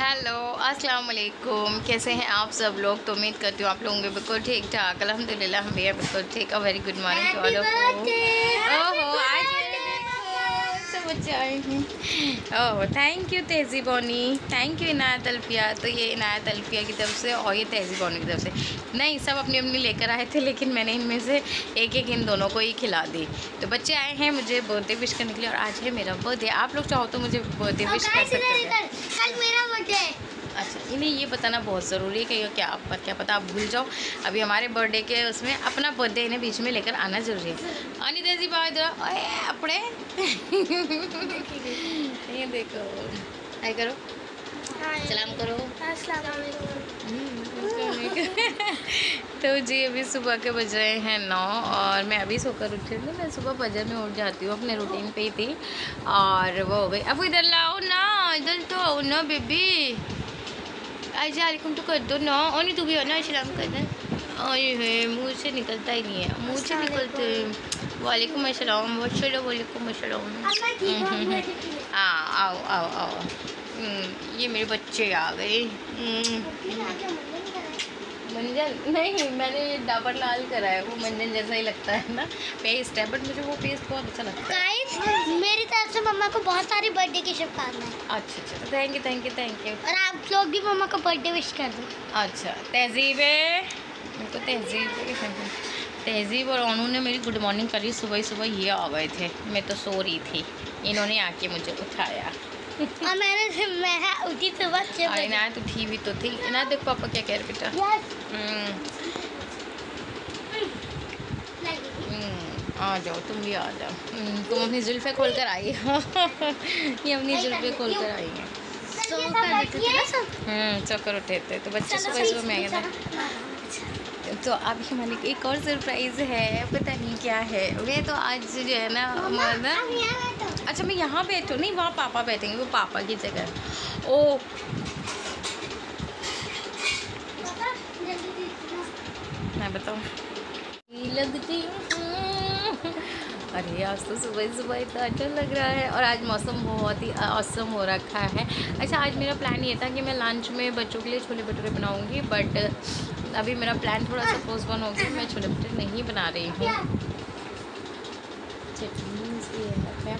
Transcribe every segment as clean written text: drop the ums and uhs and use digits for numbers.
Hello अस्सलाम वालेकुम, कैसे हैं आप सब लोग। तो उम्मीद करती हूँ आप लोगों के बिल्कुल ठीक ठाक। अल्हम्दुलिल्लाह हम भी हैं बिल्कुल ठीक। A very good morning to all of you. ओहो आज सब बच्चे आए हैं। ओह thank you Tehzeeb Boni, thank you Inayat Alfiya. तो ये इनायत अल्फिया की तरफ से और ये तहज़ीब बोनी की तरफ से। नहीं सब अपनी अपनी लेकर आए थे, लेकिन मैंने इनमें से एक एक इन दोनों को ही खिला दी। तो बच्चे आए हैं मुझे बर्थडे विश करने के लिए, और आज है मेरा बर्थडे। आप लोग चाहो तो मुझे बर्थडे विश कर सकते हैं। कल मेरा बर्थडे। अच्छा इन्हें ये बताना बहुत ज़रूरी है कि क्या पता आप भूल जाओ। अभी हमारे बर्थडे के उसमें अपना बर्थडे इन्हें बीच में लेकर आना ज़रूरी है। आनी तेजी बात अपने ये देखो, हाय करो, सलाम करो। तो जी अभी सुबह के बज रहे हैं 9 और मैं अभी सोकर उठी हूँ। मैं सुबह फजर में उठ जाती हूँ, अपने रूटीन पे ही थी और वो हो गई। अब इधर लाओ ना, इधर तो आओ ना बेबी। अस्सलामुअलैकुम तो कर दो ना। और नहीं तू भी हो ना, सलाम कर दे। अरे मुँह से निकलता ही नहीं है, मुँह से निकलते। वालेकुम अस्सलाम, वालेकुम अस्सलाम। हाँ आओ आओ आओ। ये मेरे बच्चे आ गए। मंजन नहीं, मैंने डाबर लाल करा है, वो मंजन जैसा ही लगता है ना, पेस्ट है, बट मुझे वो पेस्ट बहुत अच्छा लगता है। गाइस मेरी तरफ से मम्मा को बहुत सारी बर्थडे की शुभकामनाएं। अच्छा thank you thank you thank you. और आप लोग भी मम्मा को बर्थडे विश कर दो। अच्छा तहजीब है, मेरे को तहजीब और अनु ने मेरी गुड मॉर्निंग करी। सुबह सुबह ये आ गए थे, मैं तो सो रही थी, इन्होंने आके मुझे उठाया और मैं उठी सुबह 6 बजे। इनायत उठी भी तो थी। इनायत देख पापा क्या कह रहे बेटा। आ जाओ, तुम भी आ जाओ। तुम अपनी जुल्फ़े खोल कर आई हो। ये अपनी जुल्फ़े खोल कर आई हैं। चक्कर उठे थे तो बच्चे सुबह सुबह में आए थे। तो अभी हमारे एक और सरप्राइज़ है, पता नहीं क्या है। मैं तो आज जो है ना मतलब, अच्छा मैं यहाँ बैठूँ, नहीं वहाँ पापा बैठेंगे, वो पापा की जगह। ओ मैं बताऊँ लगती अरे आज तो सुबह सुबह इतना अच्छा लग रहा है, और आज मौसम बहुत ही औसम हो रखा है। अच्छा आज मेरा प्लान ये था कि मैं लंच में बच्चों के लिए छोले भटूरे बनाऊंगी, बट अभी मेरा प्लान थोड़ा सा पोस्टपोन हो गया। मैं छोले भटूरे नहीं बना रही हूँ। चटनीज भी है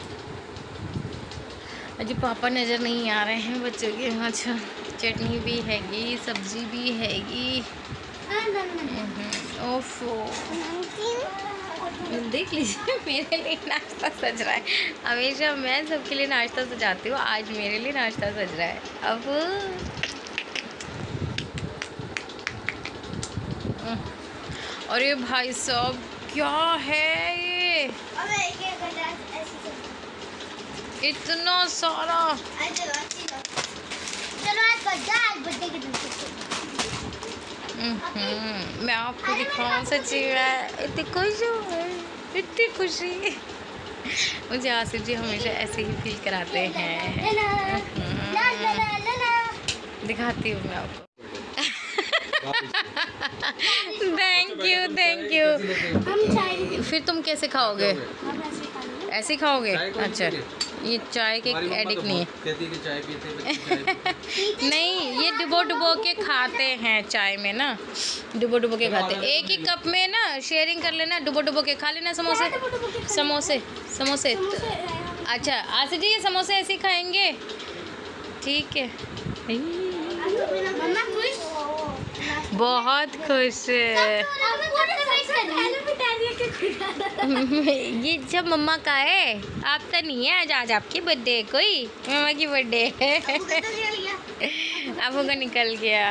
अजी, पापा नज़र नहीं आ रहे हैं बच्चों के। अच्छा चटनी भी हैगी, सब्जी भी हैगी। ओफो देख लीजिए मेरे लिए नाश्ता सज रहा है। हमेशा मैं सबके लिए नाश्ता सजाती हूँ, आज मेरे लिए नाश्ता सज रहा है। अब अरे भाई साहब क्या है ये, इतना सारा। मैं आपको दिखाऊं, सच्ची में इतनी खुश हूँ, इतनी खुशी। मुझे आसिफ जी हमेशा ऐसे ही फील कराते हैं। दिखाती हूँ मैं आपको। Thank you. फिर तुम कैसे खाओगे, ऐसे ही खाओगे? अच्छा ये चाय के एडिक्ट नहीं है। नहीं ये डुबो के खाते हैं चाय में ना, डुबो के खाते हैं। एक ही कप में ना शेयरिंग कर लेना, डुबो के खा लेना। समोसे अच्छा आसिफ जी ये समोसे ऐसे ही खाएंगे, ठीक है। बहुत खुश। ये जब मम्मा का है, आपका नहीं है। आज आपकी बर्थडे है, कोई मम्मा की बर्थडे है। आपको का निकल गया।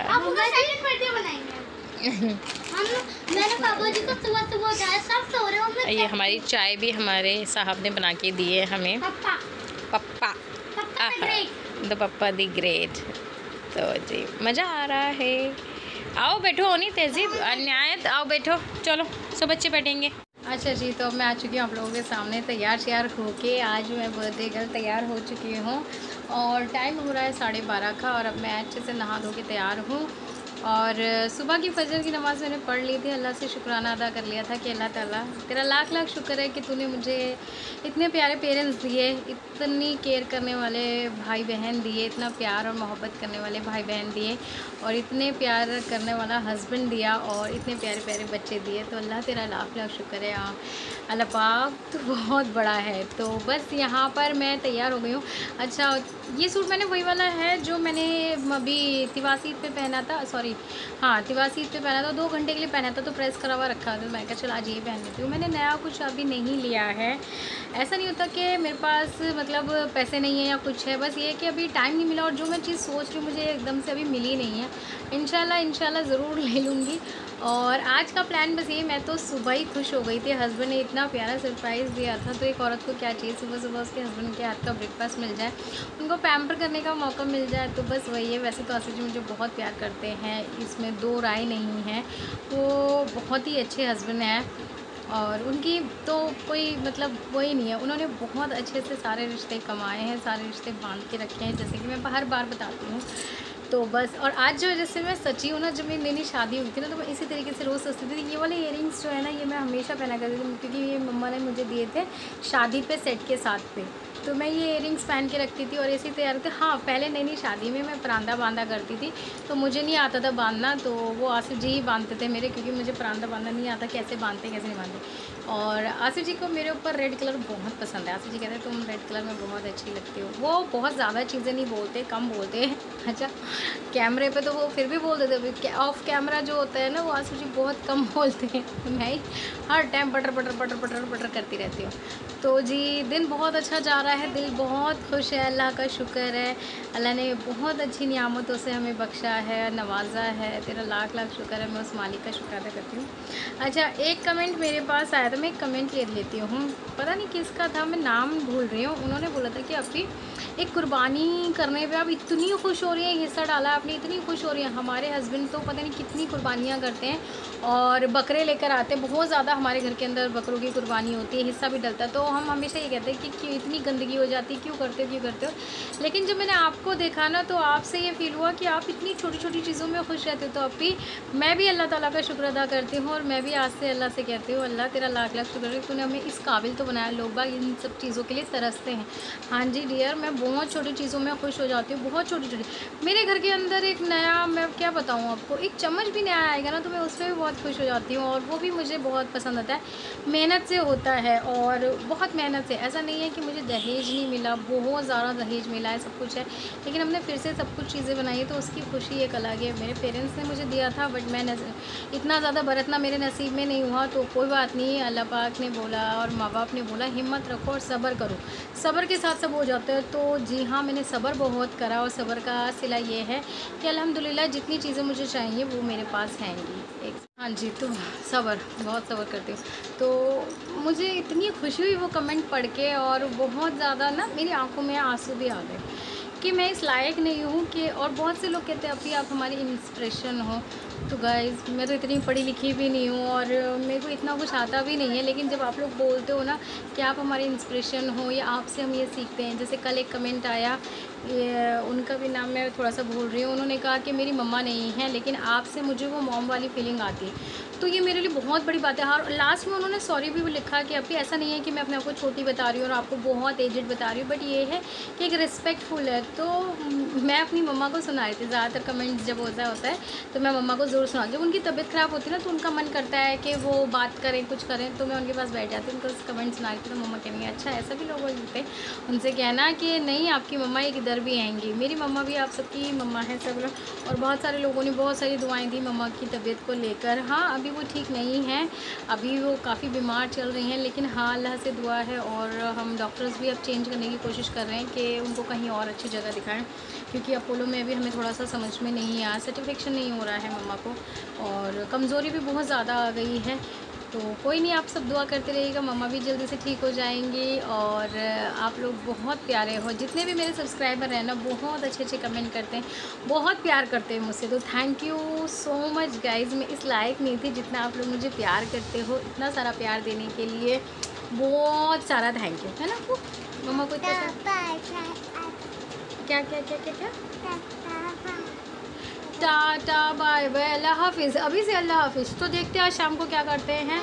ये हमारी चाय भी हमारे साहब ने बना के दी है हमें। Papa the papa the great. तो जी मज़ा आ रहा है। आओ बैठो, नहीं तहजीब अन्यायत, आओ बैठो, चलो सब बच्चे बैठेंगे। अच्छा जी तो मैं आ चुकी हूँ आप लोगों के सामने तैयार होके। आज मैं बर्थडे गर्ल तैयार हो चुकी हूँ और टाइम हो रहा है 12:30 का, और अब मैं अच्छे से नहा धो के तैयार हूँ और सुबह की फजर की नमाज़ मैंने पढ़ ली थी। अल्लाह से शुक्राना अदा कर लिया था कि अल्लाह ताला तेरा लाख लाख शुक्र है कि तूने मुझे इतने प्यारे पेरेंट्स दिए, इतनी केयर करने वाले भाई बहन दिए, इतना प्यार और मोहब्बत करने वाले भाई बहन दिए, और इतने प्यार करने वाला हस्बैंड दिया, और इतने प्यारे प्यारे बच्चे दिए। तो अल्लाह तेरा लाख लाख शुक्र है। अल्लाह पाक तो बहुत बड़ा है। तो बस यहाँ पर मैं तैयार हो गई हूँ। अच्छा, ये सूट मैंने वही वाला है जो मैंने अभी तिवासी ईद पे पहना था, सॉरी हाँ तिवासी ईद पे पहना था, 2 घंटे के लिए पहना था, तो प्रेस करा हुआ रखा था। मैं कहा चल आज ये पहन लेती हूँ। मैंने नया कुछ अभी नहीं लिया है। ऐसा नहीं होता कि मेरे पास मतलब पैसे नहीं है या कुछ है, बस ये कि अभी टाइम नहीं मिला, और जो मैं चीज़ सोच रही हूँ मुझे एकदम से अभी मिली नहीं है। इंशाल्लाह ज़रूर ले लूँगी। और आज का प्लान बस ये, मैं तो सुबह ही खुश हो गई थी। हस्बैंड ने इतना प्यारा सरप्राइज़ दिया था, तो एक औरत को क्या चाहिए, सुबह सुबह उसके हस्बैंड के हाथ का ब्रेकफास्ट मिल जाए, उनको पैम्पर करने का मौका मिल जाए, तो बस वही है। वैसे तो आसिफ जी मुझे बहुत प्यार करते हैं, इसमें 2 राय नहीं है। वो बहुत ही अच्छे हस्बैंड हैं, और उनकी तो कोई मतलब वही नहीं है। उन्होंने बहुत अच्छे से सारे रिश्ते कमाए हैं, सारे रिश्ते बांध के रखे हैं, जैसे कि मैं हर बार बताती हूँ। तो बस, और आज जो जैसे मैं सची हूँ ना, जब मेरी नई शादी हुई थी ना, तो मैं इसी तरीके से रोज़ सोचती थी। ये वाले इयरिंग्स जो है ना, ये मैं हमेशा पहना करती थी, क्योंकि ये मम्मा ने मुझे दिए थे शादी पे सेट के साथ पे, तो मैं ये इयरिंग्स पहन के रखती थी और ऐसे ही तैयार होती। हाँ, पहले नई शादी में मैं परांदा बांधा करती थी, तो मुझे नहीं आता था बांधना, तो वो आसिफ जी ही बांधते थे मेरे, क्योंकि मुझे परांदा बांधना नहीं आता, कैसे बांधते कैसे नहीं बांधते। और आसिफ जी को मेरे ऊपर रेड कलर बहुत पसंद है। आसिफ जी कहते हैं तुम रेड कलर में बहुत अच्छी लगती हो। वो बहुत ज़्यादा चीज़ें नहीं बोलते, कम बोलते हैं। अच्छा, कैमरे पे तो वो फिर भी बोल देते, ऑफ कैमरा जो होता है ना, वो आसिफ जी बहुत कम बोलते हैं। मैं ही हर टाइम पटर पटर पटर पटर पटर करती रहती हूँ। तो जी, दिन बहुत अच्छा जा रहा है, दिल बहुत खुश है, अल्लाह का शुक्र है। अल्लाह ने बहुत अच्छी नियामतों से हमें बख्शा है, नवाजा है। तेरा लाख लाख शुक्र है, मैं उस मालिक का शुक्र अदा करती हूँ। अच्छा, एक कमेंट मेरे पास आया था, मैं एक कमेंट ले लेती हूँ, पता नहीं किसका था, मैं नाम भूल रही हूँ। उन्होंने बोला था कि अभी एक कुर्बानी करने पे आप इतनी खुश हो रही हैं, हिस्सा डाला आपने, इतनी खुश हो रही हैं। हमारे हस्बैंड तो पता नहीं कितनी कुर्बानियाँ करते हैं, और बकरे लेकर आते हैं, बहुत ज़्यादा हमारे घर के अंदर बकरों की कुर्बानी होती है, हिस्सा भी डलता है। तो हम हमेशा ये कहते हैं कि क्यों इतनी गंदगी हो जाती है, क्यों करते हो। लेकिन जब मैंने आपको देखा ना, तो आपसे ये फील हुआ कि आप इतनी छोटी छोटी चीज़ों में खुश रहते हो। तो अभी मैं भी अल्लाह ताला का शुक्र अदा करती हूँ, और मैं भी आज से अल्लाह से कहती हूँ, अल्लाह तेरा लाख लाख शुक्र है, तूने हमें इस काबिल तो बनाया। लोग बाग इन सब चीज़ों के लिए तरसते हैं। हाँ जी डियर, मैं बहुत छोटी चीज़ों में खुश हो जाती हूँ, बहुत छोटी छोटी। मेरे घर के अंदर एक नया, मैं क्या बताऊँ आपको, एक चम्मच भी नया आएगा ना, तो मैं उसमें भी बहुत खुश हो जाती हूँ, और वो भी मुझे बहुत पसंद आता है। मेहनत से होता है, और बहुत मेहनत से। ऐसा नहीं है कि मुझे दहेज नहीं मिला, बहुत ज़्यादा दहेज मिला है, सब कुछ है, लेकिन हमने फिर से सब कुछ चीज़ें बनाई है, तो उसकी खुशी एक अलग है। मेरे पेरेंट्स ने मुझे दिया था, बट मैं इतना ज़्यादा बरतना मेरे नसीब में नहीं हुआ, तो कोई बात नहीं। अल्लाह पाक ने बोला और माँ बाप ने बोला हिम्मत रखो और सब्र करो, सब्र के साथ सब हो जाता है। तो जी हाँ, मैंने सब्र बहुत करा, और सब्र का सिला ये है कि अल्हम्दुलिल्लाह जितनी चीज़ें मुझे चाहिए वो मेरे पास हैंगी। हाँ जी, तो सब्र, बहुत सब्र करती हूँ। तो मुझे इतनी खुशी हुई वो कमेंट पढ़ के, और बहुत ज़्यादा ना मेरी आंखों में आंसू भी आ गए कि मैं इस लायक नहीं हूँ कि, और बहुत से लोग कहते हैं अभी आप हमारी इंस्पिरेशन हो। तो गाइज़, मैं तो इतनी पढ़ी लिखी भी नहीं हूँ, और मेरे को इतना कुछ आता भी नहीं है, लेकिन जब आप लोग बोलते हो ना कि आप हमारी इंस्पिरेशन हो, या आपसे हम ये सीखते हैं। जैसे कल एक कमेंट आया, ये उनका भी नाम मैं थोड़ा सा भूल रही हूँ, उन्होंने कहा कि मेरी मम्मा नहीं है, लेकिन आपसे मुझे वो मॉम वाली फीलिंग आती है। तो ये मेरे लिए बहुत बड़ी बात है। और लास्ट में उन्होंने सॉरी भी लिखा कि अभी ऐसा नहीं है कि मैं अपने आप को छोटी बता रही हूँ और आपको बहुत एजेड बता रही हूँ, बट ये है कि एक रिस्पेक्टफुल है। तो मैं अपनी मम्मा को सुना रही थी, ज़्यादातर कमेंट्स जब होता है तो मैं मम्मा को ज़रूर सुना। जब उनकी तबीयत ख़राब होती है ना, तो उनका मन करता है कि वो बात करें, कुछ करें, तो मैं उनके पास बैठ जाती हूँ, उनको कमेंट सुना रही थी। तो मम्मा कहेंगे अच्छा ऐसा भी लोग होते हैं, उनसे कहना कि नहीं आपकी मम्मा एक इधर भी आएंगी। मेरी मम्मा भी आप सबकी मम्मा है सब लोग, और बहुत सारे लोगों ने बहुत सारी दुआएं दी मम्मा की तबीयत को लेकर। हाँ, अभी वो ठीक नहीं है, अभी वो काफ़ी बीमार चल रही हैं, लेकिन हाँ अल्लाह से दुआ है। और हम डॉक्टर्स भी अब चेंज करने की कोशिश कर रहे हैं कि उनको कहीं और अच्छी जगह दिखाएं, क्योंकि अपोलो में अभी हमें थोड़ा सा समझ में नहीं आया, सर्टिफिकेशन नहीं हो रहा है मम्मा को, और कमज़ोरी भी बहुत ज़्यादा आ गई है। तो कोई नहीं, आप सब दुआ करते रहिएगा, मम्मा भी जल्दी से ठीक हो जाएंगी। और आप लोग बहुत प्यारे हो, जितने भी मेरे सब्सक्राइबर हैं ना, बहुत अच्छे अच्छे कमेंट करते हैं, बहुत प्यार करते हैं मुझसे। तो thank you so much guys, मैं इस लायक नहीं थी जितना आप लोग मुझे प्यार करते हो। इतना सारा प्यार देने के लिए बहुत सारा थैंक यू, है ना आपको मम्मा को इतना क्या क्या क्या क्या क्या टाटा बाय बाय, अल्लाह हाफिज़। अभी से अल्लाह हाफिज़। तो देखते हैं आज शाम को क्या करते हैं।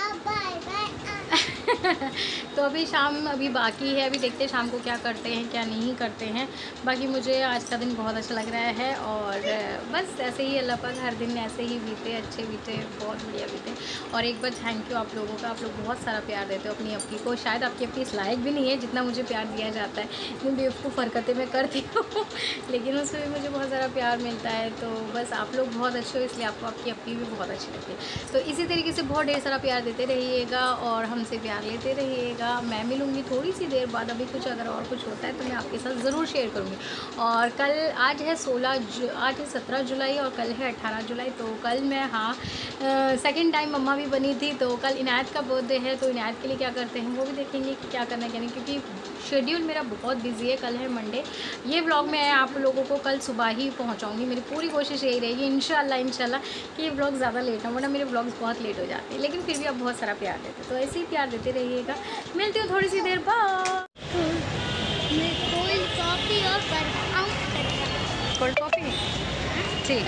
तो अभी शाम अभी बाकी है, अभी देखते हैं शाम को क्या करते हैं क्या नहीं करते हैं। बाकी मुझे आज का दिन बहुत अच्छा लग रहा है और बस ऐसे ही अल्लाह पाक हर दिन ऐसे ही बीते, अच्छे बीते, बहुत बढ़िया बीते। और एक बार थैंक यू आप लोगों का, आप लोग बहुत सारा प्यार देते हो अपनी अपनी को। शायद आपकी अपनी इस लायक भी नहीं है जितना मुझे प्यार दिया जाता है, इतनी बेवकूफ़ हरकतें मैं करती हूँ लेकिन उसमें भी मुझे बहुत सारा प्यार मिलता है। तो बस आप लोग बहुत अच्छे हो, इसलिए आपको आपकी अपनी भी बहुत अच्छी लगती है। तो इसी तरीके से बहुत ढेर सारा प्यार देते रहिएगा और हमसे प्यार लेते रहिएगा। मैं मिलूँगी थोड़ी सी देर बाद, अभी कुछ अगर और कुछ होता है तो मैं आपके साथ ज़रूर शेयर करूँगी। और कल आज है 17 जुलाई और कल है 18 जुलाई। तो कल मैं सेकंड टाइम मम्मा भी बनी थी। तो कल इनायत का बर्थडे है, तो इनायत के लिए क्या करते हैं वो भी देखेंगे कि क्या करना है क्या नहीं, क्योंकि शेड्यूल मेरा बहुत बिजी है। कल है मंडे। ये व्लॉग मैं आप लोगों को कल सुबह ही पहुंचाऊंगी। मेरी पूरी कोशिश यही रहेगी इंशाल्लाह कि ये व्लॉग ज़्यादा लेट ना, वरना मेरे व्लॉग्स बहुत लेट हो जाते हैं। लेकिन फिर भी आप बहुत सारा प्यार देते हैं, तो ऐसे ही प्यार देते रहिएगा। मिलती हूँ थोड़ी सी देर बाद। कोल्ड कॉफ़ी ठीक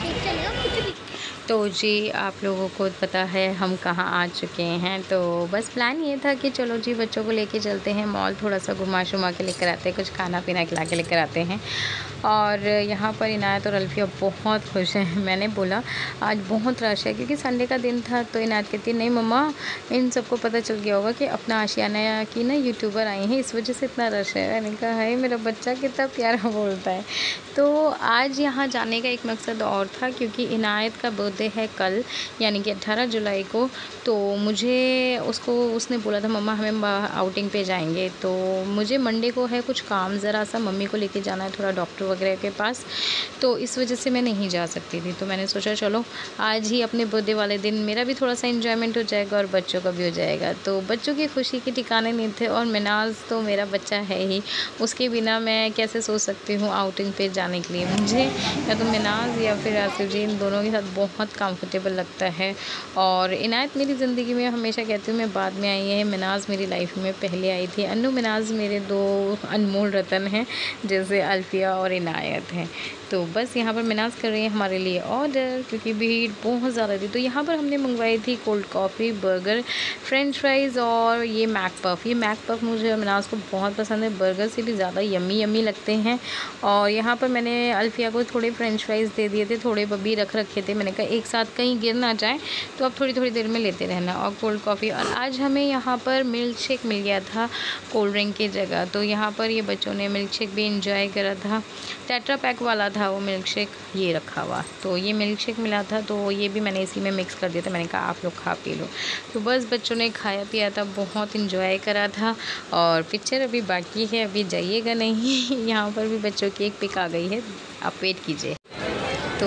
है। तो जी आप लोगों को पता है हम कहाँ आ चुके हैं। तो बस प्लान ये था कि चलो जी बच्चों को लेके चलते हैं मॉल, थोड़ा सा घुमा शुमा के लेकर आते हैं, कुछ खाना पीना खिला के लेकर आते हैं। और यहाँ पर इनायत और अल्फिया बहुत खुश हैं। मैंने बोला आज बहुत रश है क्योंकि संडे का दिन था। तो इनायत कहती है नहीं मम्मा, इन सबको पता चल गया होगा कि अपना आशियाना की ना यूट्यूबर आई हैं, इस वजह से इतना रश है। मैंने कहा है मेरा बच्चा कितना प्यारा बोलता है। तो आज यहाँ जाने का एक मकसद और था क्योंकि इनायत का बर्थडे है कल, यानी कि 18 जुलाई को। तो मुझे उसने बोला था मम्मा हमें आउटिंग पे जाएंगे। तो मुझे मंडे को है कुछ काम, ज़रा सा मम्मी को लेके जाना है थोड़ा डॉक्टर वगैरह के पास, तो इस वजह से मैं नहीं जा सकती थी। तो मैंने सोचा चलो आज ही अपने बर्थडे वाले दिन मेरा भी थोड़ा सा एंजॉयमेंट हो जाएगा और बच्चों का भी हो जाएगा। तो बच्चों की खुशी के ठिकाने नहीं थे और मिनाज तो मेरा बच्चा है ही, उसके बिना मैं कैसे सोच सकती हूँ आउटिंग पे जाने के लिए। मुझे या तो मिनाज या फिर आसिफ जी, इन दोनों के साथ बहुत कंफर्टेबल लगता है। और इनायत मेरी ज़िंदगी में हमेशा कहती हूँ मैं बाद में आई है, मिनाज मेरी लाइफ में पहले आई थी। अन्नू मिनाज मेरे दो अनमोल रतन हैं, जैसे अल्फिया और इनायत हैं। तो बस यहाँ पर मिनाज कर रही है हमारे लिए ऑर्डर क्योंकि भीड़ बहुत ज़्यादा थी। तो यहाँ पर हमने मंगवाई थी cold coffee, burger, french fries और ये मैक पफ। ये मैक पफ मुझे और मिनाज को बहुत पसंद है, बर्गर से भी ज़्यादा यम्मी यम्मी लगते हैं। और यहाँ पर मैंने अल्फिया को थोड़े फ्रेंच फ्राइज़ दे दिए थे, थोड़े बब्बी रख रखे थे। मैंने कहा एक साथ कहीं गिर ना जाए तो आप थोड़ी थोड़ी देर में लेते रहना। और कोल्ड कॉफ़ी, और आज हमें यहाँ पर मिल्क शेक मिल गया था कोल्ड ड्रिंक की जगह। तो यहाँ पर ये बच्चों ने मिल्क शेक भी इंजॉय करा था। टेट्रा पैक वाला था वो मिल्क शेक, ये रखा हुआ। तो ये मिल्क शेक मिला था तो ये भी मैंने इसी में मिक्स कर दिया था। मैंने कहा आप लोग खा पी लो। तो बस बच्चों ने खाया पिया था, बहुत इंजॉय करा था। और पिक्चर अभी बाकी है, अभी जाइएगा नहीं यहाँ पर भी बच्चों की एक पिक आ गई है, आप वेट कीजिए। तो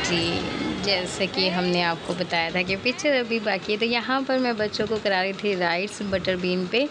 जी जैसे कि हमने आपको बताया था कि पिक्चर अभी बाकी है। तो यहाँ पर मैं बच्चों को करा रही थी राइड्स बटर बीन पे,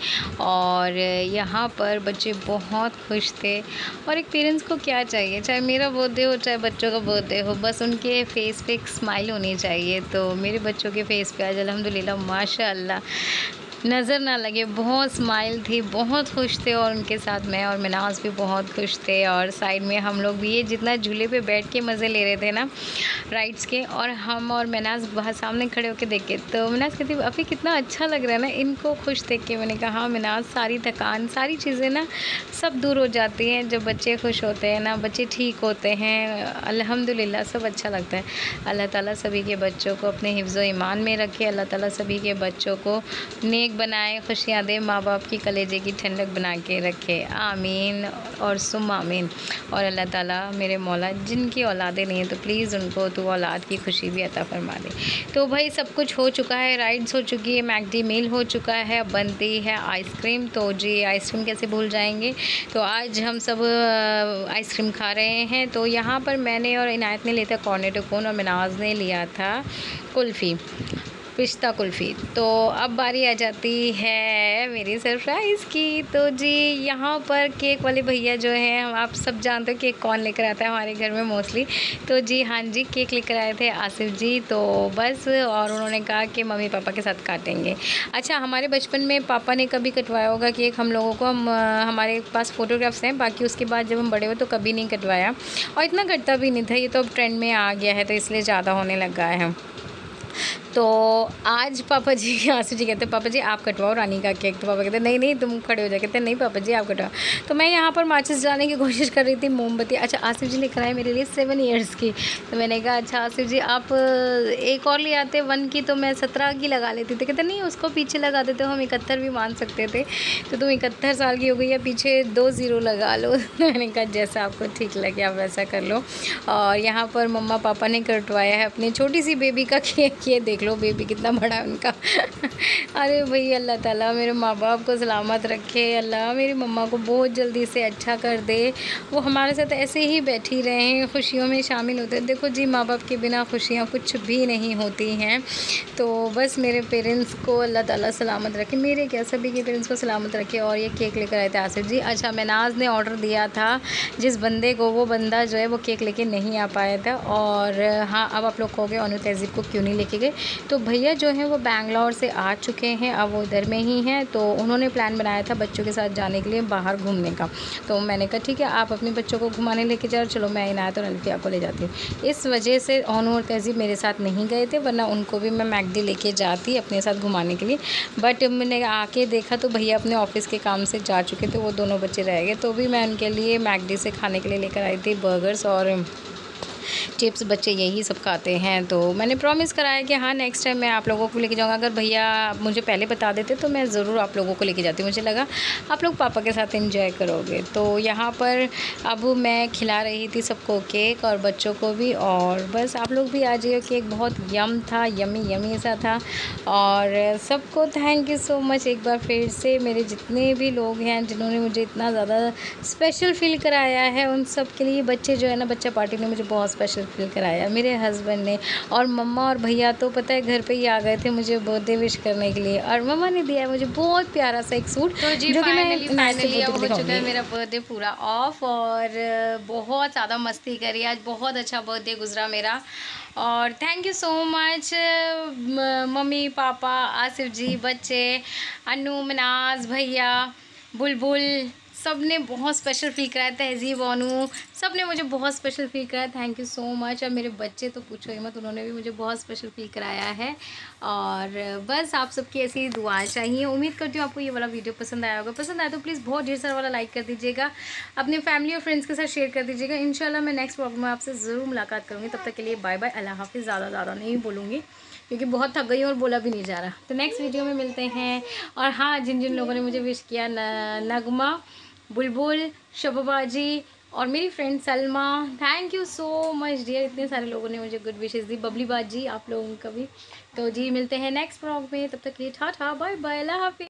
और यहाँ पर बच्चे बहुत खुश थे। और एक पेरेंट्स को क्या चाहिए, चाहे मेरा बर्थडे हो चाहे बच्चों का बर्थडे हो, बस उनके फेस पे एक स्माइल होनी चाहिए। तो मेरे बच्चों के फेस पे आज अल्हम्दुलिल्लाह माशाअल्लाह नज़र ना लगे, बहुत स्माइल थी, बहुत खुश थे। और उनके साथ मैं और मिनाज भी बहुत खुश थे। और साइड में हम लोग भी, ये जितना झूले पे बैठ के मज़े ले रहे थे ना राइड्स के, और हम और मिनाज बाहर सामने खड़े होकर देखे। तो मिनाज कहती अभी कितना अच्छा लग रहा है ना इनको खुश देख के। मैंने कहा हाँ मिनाज, सारी थकान सारी चीज़ें ना सब दूर हो जाती हैं जब बच्चे खुश होते हैं ना, बच्चे ठीक होते हैं, अल्हम्दुलिल्लाह सब अच्छा लगता है। अल्लाह ताला सभी के बच्चों को अपने हिफ्ज़ व ईमान में रखे, अल्लाह ताला सभी के बच्चों को नेक बनाए, खुशियाँ दे, माँ बाप की कलेजे की ठंडक बना के रखे, आमीन और सुम आमीन। और अल्लाह ताला मेरे मौला जिनकी औलादें नहीं है तो प्लीज़ उनको तो औलाद की खुशी भी अता फरमा दे। तो भाई सब कुछ हो चुका है, राइड्स हो चुकी है, मैकडी मील हो चुका है, बनती है आइसक्रीम। तो जी आइसक्रीम कैसे भूल जाएंगे। तो आज हम सब आइसक्रीम खा रहे हैं। तो यहाँ पर मैंने और इनायत ने लिया था कॉर्नेटो कोन और मिनाज ने लिया था कुल्फ़ी। पिस्ता कुल्फ़ी। तो अब बारी आ जाती है मेरी सरप्राइज़ की। तो जी यहाँ पर केक वाले भैया जो हैं, आप सब जानते हो केक कौन लेकर आता है हमारे घर में मोस्टली। तो जी हाँ जी, केक लेकर आए थे आसिफ जी। तो बस, और उन्होंने कहा कि मम्मी पापा के साथ काटेंगे। अच्छा, हमारे बचपन में पापा ने कभी कटवाया होगा केक हम लोगों को, हमारे पास फ़ोटोग्राफ्स हैं, बाकी उसके बाद जब हम बड़े हुए तो कभी नहीं कटवाया, और इतना कटता भी नहीं था। ये तो अब ट्रेंड में आ गया है तो इसलिए ज़्यादा होने लगा है। तो आज पापा जी, आसिफ जी कहते हैं पापा जी आप कटवाओ रानी का केक। तो पापा कहते नहीं नहीं तुम खड़े हो जाए, कहते नहीं पापा जी आप कटवाओ। तो मैं यहाँ पर माचिस जलाने की कोशिश कर रही थी, मोमबत्ती। अच्छा, आसिफ जी लेकर आए मेरे लिए 7 ईयर्स की। तो मैंने कहा अच्छा आसिफ जी आप एक और ले आते 1 की, तो मैं 17 की लगा लेती थी। कहते नहीं उसको पीछे लगा देते हो, हम 71 भी मान सकते थे। तो तुम 71 साल की हो गई है, पीछे 2 0 लगा लो। मैंने कहा जैसा आपको ठीक लगे आप वैसा कर लो। और यहाँ पर मम्मा पापा ने कटवाया है अपनी छोटी सी बेबी का केक। ये देख लो बेबी कितना बड़ा है उनका। अरे भाई अल्लाह ताला मेरे माँ बाप को सलामत रखे, अल्लाह मेरी मम्मा को बहुत जल्दी से अच्छा कर दे, वो हमारे साथ ऐसे ही बैठी रहें, खुशियों में शामिल होते हैं। देखो जी माँ बाप के बिना खुशियाँ कुछ भी नहीं होती हैं। तो बस मेरे पेरेंट्स को अल्लाह ताला सलामत रखे, मेरे क्या सभी के पेरेंट्स को सलामत रखे। और ये केक लेकर आए थे आसिफ जी। अच्छा, मेनाज ने ऑर्डर दिया था जिस बंदे को, वो बंदा जो है वो केक लेके नहीं आ पाया था। और हाँ, अब आप लोग कहोगे अनु तहज़ीब को क्यों नहीं लेके गए। तो भैया जो हैं वो बैंगलोर से आ चुके हैं, अब वो इधर में ही हैं। तो उन्होंने प्लान बनाया था बच्चों के साथ जाने के लिए बाहर घूमने का। तो मैंने कहा ठीक है आप अपने बच्चों को घुमाने लेके जाओ, चलो मैं इनायत और अल्फिया को ले जाती हूँ। इस वजह से अनु और तहज़ीब मेरे साथ नहीं गए थे, वरना उनको भी मैं मैकडी लेके जाती अपने साथ घुमाने के लिए। बट मैंने आके देखा तो भैया अपने ऑफिस के काम से जा चुके थे, वो दोनों बच्चे रह गए। तो भी मैं उनके लिए मैकडी से खाने के लिए लेकर आई थी बर्गर्स और चिप्स, बच्चे यही सब खाते हैं। तो मैंने प्रॉमिस कराया कि हाँ नेक्स्ट टाइम मैं आप लोगों को लेके जाऊँगा। अगर भैया मुझे पहले बता देते तो मैं ज़रूर आप लोगों को लेके जाती। मुझे लगा आप लोग पापा के साथ एंजॉय करोगे। तो यहाँ पर अब मैं खिला रही थी सबको केक और बच्चों को भी, और बस आप लोग भी आ जाइए। केक बहुत यम था, यमी यमी सा था। और सबको थैंक यू सो मच एक बार फिर से, मेरे जितने भी लोग हैं जिन्होंने मुझे इतना ज़्यादा स्पेशल फ़ील कराया है उन सब के लिए। बच्चे जो है ना, बच्चा पार्टी ने मुझे बहुत स्पेशल फील कराया, मेरे हस्बैंड ने, और मम्मा और भैया तो पता है घर पे ही आ गए थे मुझे बर्थडे विश करने के लिए। और मम्मा ने दिया है मुझे बहुत प्यारा सा एक सूट। तो जी जो फाइनली अब हो चुका है मेरा बर्थडे पूरा ऑफ, और बहुत ज़्यादा मस्ती करी आज, बहुत अच्छा बर्थडे गुजरा मेरा। और thank you so much mummy papa, Asif जी, बच्चे, अनु, मनाज, भैया, बुलबुल, सब ने बहुत स्पेशल फील कराया। तहज़ीब, अनु, सब ने मुझे बहुत स्पेशल फील कराया। Thank you so much. और मेरे बच्चे तो पूछो ही मत, उन्होंने भी मुझे बहुत स्पेशल फील कराया है। और बस आप सबकी ऐसी दुआएं चाहिए। उम्मीद करती हूँ आपको ये वाला वीडियो पसंद आया होगा। पसंद आया तो प्लीज़ बहुत ढेर सारा वाला लाइक कर दीजिएगा, अपने फैमिली और फ्रेंड्स के साथ शेयर कर दीजिएगा। इंशाल्लाह मैं नेक्स्ट व्लॉग में आपसे ज़रूर मुलाकात करूँगी। तब तक के लिए बाय बाय, अल्लाह हाफिज़। ज़्यादा नहीं बोलूँगी क्योंकि बहुत थक गई और बोला भी नहीं जा रहा। तो नेक्स्ट वीडियो में मिलते हैं। और हाँ, जिन जिन लोगों ने मुझे विश किया, नगमा, बुलबुल, शबाबाजी और मेरी friend Salma, thank you so much dear. इतने सारे लोगों ने मुझे गुड विशेस दी। बबली बाजी, आप लोगों का भी। तो जी मिलते हैं नेक्स्ट व्लॉग में, तब तक के लिए टाटा बाय बाय, अल्लाह हाफिज़।